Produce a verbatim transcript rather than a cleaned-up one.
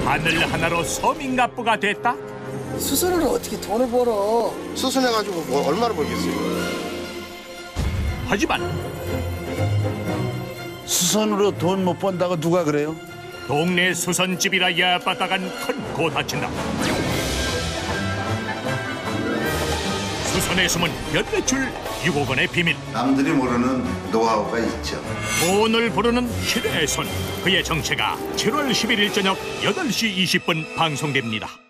바늘 하나로 서민갑부가 됐다. 수선으로 어떻게 돈을 벌어? 수선해가지고 뭐 얼마나 벌겠어요? 하지만 수선으로 돈 못 번다고 누가 그래요? 동네 수선집이라 야바다간 큰 고다친다. 수선에 숨은 연매출 육억 원의 비밀. 남들이 모르는 노하우가 있죠. 돈을 부르는 신의 손. 그의 정체가 칠월 십일일 저녁 여덟 시 이십 분 방송됩니다.